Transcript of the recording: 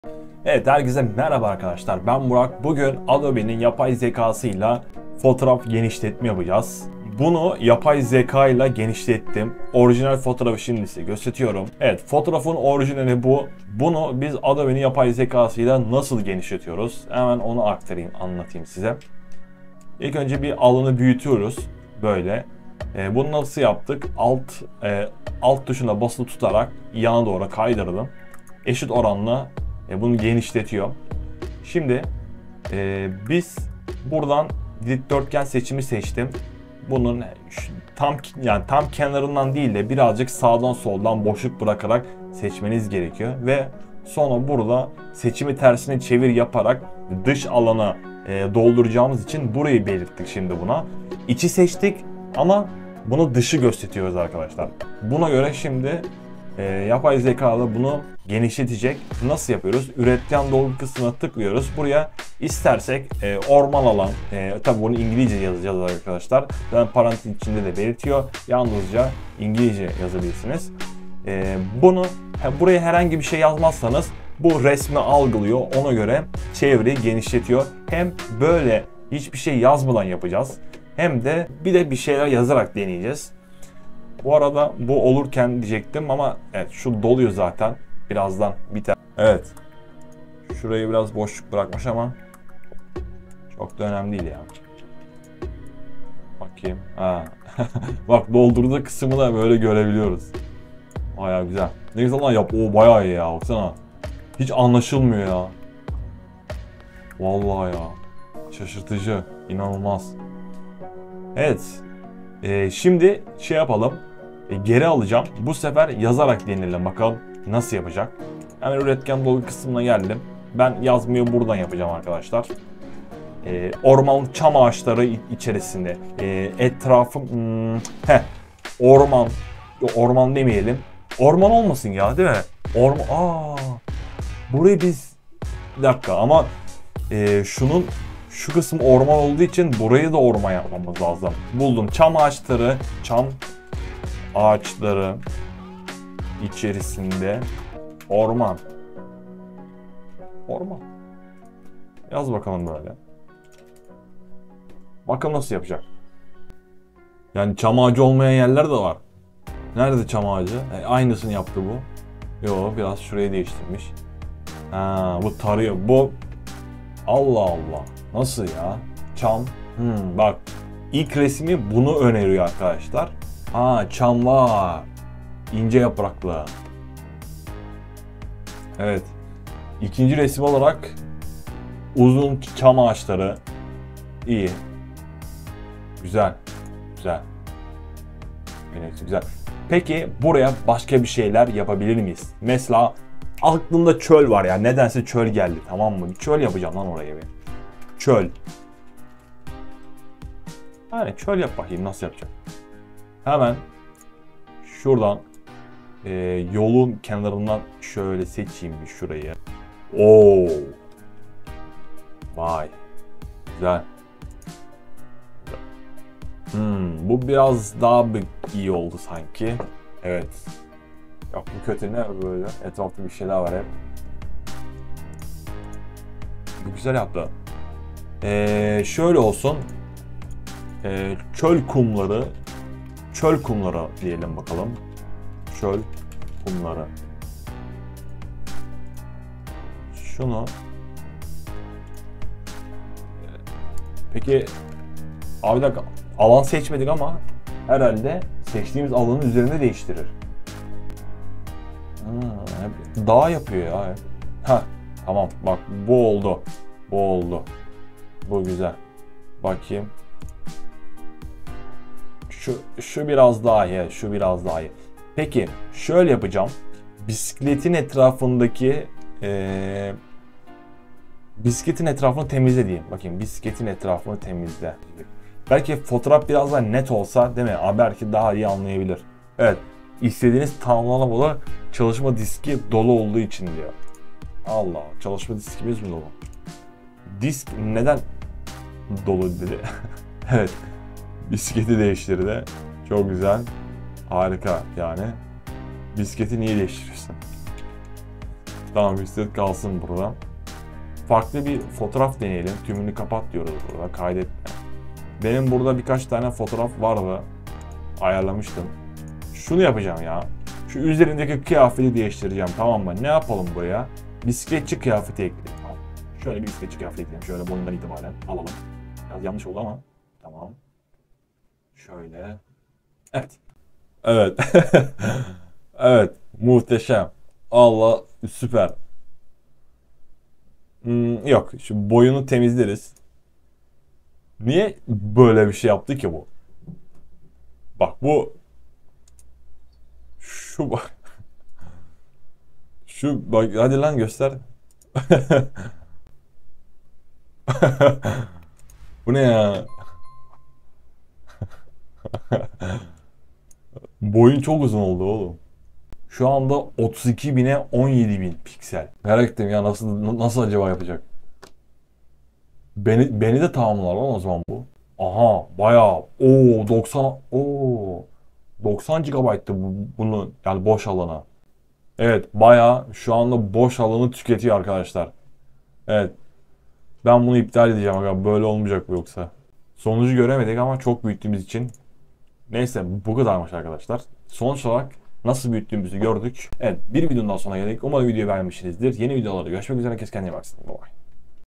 Evet, herkese merhaba arkadaşlar. Ben Burak. Bugün Adobe'nin yapay zekasıyla fotoğraf genişletme yapacağız. Bunu yapay zeka ile genişlettim. Orijinal fotoğrafı şimdi size gösteriyorum. Evet, fotoğrafın orijinali bu. Bunu biz Adobe'nin yapay zekasıyla nasıl genişletiyoruz? Hemen onu aktarayım, anlatayım size. İlk önce bir alanı büyütüyoruz. Böyle. Bunu nasıl yaptık? Alt tuşuna basılı tutarak yana doğru kaydırdım. Eşit oranla bunu genişletiyor. Şimdi biz buradan dikdörtgen seçimi seçtim. Bunun tam kenarından değil de birazcık sağdan soldan boşluk bırakarak seçmeniz gerekiyor ve sonra burada seçimi tersine çevir yaparak dış alana dolduracağımız için burayı belirttik şimdi buna. İçi seçtik ama bunu dışı gösteriyoruz arkadaşlar. Buna göre şimdi yapay zekalı bunu genişletecek. Nasıl yapıyoruz? Üretken dolgu kısmına tıklıyoruz. Buraya istersek orman alan, tabi bunu İngilizce yazacağız arkadaşlar. Ben parantez içinde de belirtiyor. Yalnızca İngilizce yazabilirsiniz. Buraya herhangi bir şey yazmazsanız bu resmi algılıyor. Ona göre çevreyi genişletiyor. Hem böyle hiçbir şey yazmadan yapacağız. Hem de bir şeyler yazarak deneyeceğiz. Bu arada bu olurken diyecektim ama evet, şu doluyor zaten. Birazdan biter. Evet. Şurayı biraz boşluk bırakmış ama çok da önemli değil ya. Bakayım. Ha. Bak, doldurduğu kısmı da böyle görebiliyoruz. Bayağı güzel. Ne güzel lan yap. O bayağı iyi ya. Baksana. Hiç anlaşılmıyor ya. Vallahi ya. Şaşırtıcı. İnanılmaz. Evet. Şimdi şey yapalım. Geri alacağım. Bu sefer yazarak deneyelim bakalım nasıl yapacak. Hemen üretken dolgu kısmına geldim. Ben yazmayı buradan yapacağım arkadaşlar. Orman, çam ağaçları içerisinde etrafım orman demeyelim. Orman olmasın ya, değil mi? Burayı biz bir dakika ama şu kısım orman olduğu için burayı da orman yapmamız lazım. Buldum. Çam ağaçları içerisinde orman. Yaz bakalım böyle. Bakalım nasıl yapacak. Yani çam ağacı olmayan yerler de var. Nerede çam ağacı? Aynısını yaptı bu. Yo, biraz şurayı değiştirmiş. Bu tarıyor. Bu Allah Allah. Nasıl ya? Çam. Bak. İlk resmi bunu öneriyor arkadaşlar. Çam var. İnce yapraklı. Evet. İkinci resim olarak uzun çam ağaçları. İyi. Güzel. Evet, güzel. Peki buraya başka bir şeyler yapabilir miyiz? Mesela aklımda çöl var ya. Nedense çöl geldi, tamam mı? Bir çöl yapacağım lan oraya bir. Çöl. Yani çöl yap bakayım, nasıl yapacak? Hemen şuradan yolun kenarından şöyle seçeyim bir şurayı. Vay. Güzel. Bu biraz daha iyi oldu sanki. Evet. Yok, bu kötü, ne böyle? Etrafta bir şeyler var hep. Bu güzel yaptı. Şöyle olsun. Çöl kumları diyelim bakalım. Çöl kumları. Şunu. Peki abi, bir dakika, alan seçmedik ama herhalde seçtiğimiz alanın üzerinde değiştirir. Dağ yapıyor ya. Tamam, bak bu oldu. Bu güzel. Bakayım. Şu biraz daha iyi. Peki şöyle yapacağım. Bisikletin etrafını temizle diyeyim. Bakayım, bisikletin etrafını temizle. Belki fotoğraf biraz daha net olsa, değil mi? Belki daha iyi anlayabilir. Evet. İstediğiniz tamamlanamalı çalışma diski dolu olduğu için diyor. Allah, çalışma diskimiz mi dolu? Disk neden dolu dedi. Evet. Bisikleti değiştirdi. Çok güzel. Harika yani. Bisikleti niye değiştiriyorsun? Tamam, bisiklet kalsın burada. Farklı bir fotoğraf deneyelim. Tümünü kapat diyoruz burada. Kaydetme. Benim burada birkaç tane fotoğraf vardı. Ayarlamıştım. Şunu yapacağım ya. Şu üzerindeki kıyafeti değiştireceğim, tamam mı? Ne yapalım buraya? Bisikletçi kıyafeti ekleyelim. Tamam. Şöyle bir bisikletçi kıyafeti ekleyelim. Şöyle boyundan itibaren alalım. Biraz yanlış oldu ama. Tamam. Şöyle. Evet. Evet. Evet. Muhteşem. Allah, süper. Yok. Şu boyunu temizleriz. Niye böyle bir şey yaptı ki bu? Bak bu. Şu bak. Şu bak, hadi lan göster. Bu ne ya? Boyun çok uzun oldu oğlum. Şu anda 32.000'e 17.000 piksel. Merak ettim ya, nasıl acaba yapacak? Beni de tamamlar lan o zaman bu. Aha, bayağı. 90 GB'tı bunu, yani boş alana. Evet, bayağı şu anda boş alanı tüketiyor arkadaşlar. Evet, ben bunu iptal edeceğim aga, böyle olmayacak bu yoksa. Sonucu göremedik ama çok büyüttüğümüz için. Neyse, bu kadarmış arkadaşlar. Sonuç olarak nasıl büyüttüğümüzü gördük. Evet, bir videonun daha sonuna geldik. Umarım videoyu beğenmişsinizdir. Yeni videolarda görüşmek üzere. Herkes kendine baksın. Bye bye.